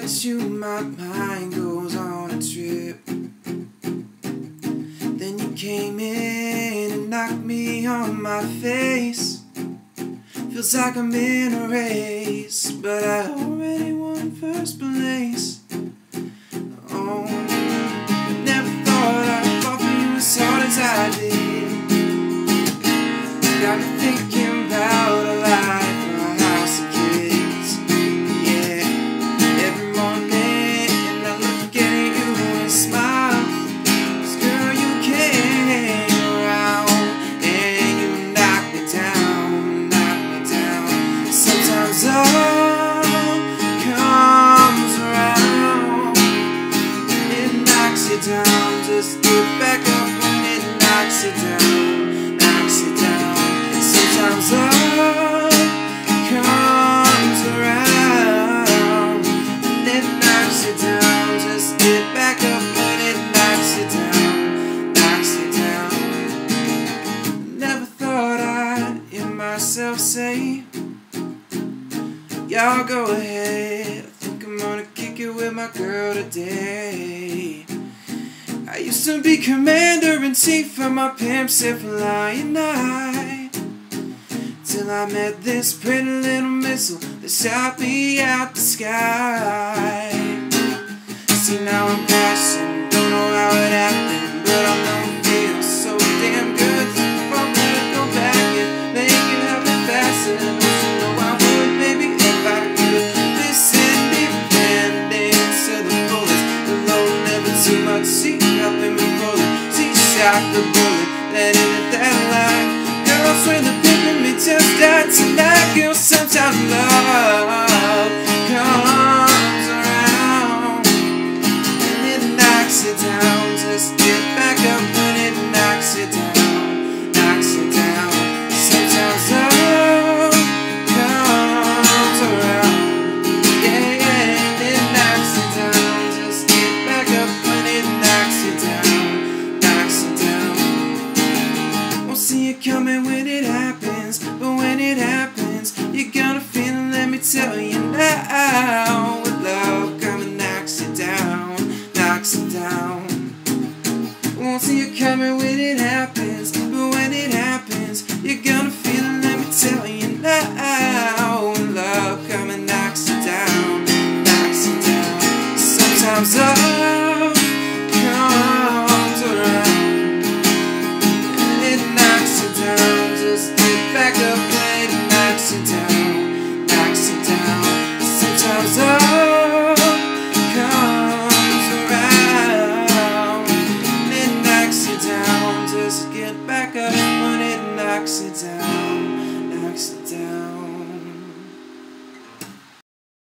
with you, my mind goes on a trip. Then you came in and knocked me on my face. Feels like I'm in a race, but I already won first place. Oh, never thought I'd fall for you as hard as I did. Got me thinking about a life or a house of kids. Yeah, every morning I look at you and smile. 'Cause girl, you came around and you knocked me down, knocked me down. Sometimes love comes around, it knocks you down. Just get back up when it knocks you down, knocks you down. Sometimes love comes around and it knocks you down. Just get back up when it knocks you down, knocks you down. Never thought I'd hear myself say, y'all go ahead, I think I'm gonna kick it with my girl today. I used to be commander-in-chief for my pimp, said for Lion Night, till I met this pretty little missile that shot me out the sky. See, now I'm passion, don't know how it happened, but I know it feels so damn good. If I'm gonna go back and make it happen faster, don't you know I would, baby, if I could. This independence to the fullest, the load never too much. She helping me roll it, she shot the bullet, let it hit that line. Girl, I swear the people in me just died tonight. Girl, sometimes love comes around and it knocks you down. Just get back up when it knocks you down, knocks you down. Sometimes love comes around, yeah, yeah, and it knocks you down. Just get back up when it knocks you down, knocks you down. Won't see it coming when it happens, but when it happens, you're gonna feel it, let me tell you now. With love coming knocks you down, knocks you down. Won't see it coming when it happens, but when it happens, you're gonna feel it, let me tell you now. With love coming knocks you down, knocks you down. Sometimes love comes around and it knocks you down. Just get back up when it knocks you down, knocks you down. Sometimes love comes around and it knocks you down. Just get back up when it knocks you down, knocks you down.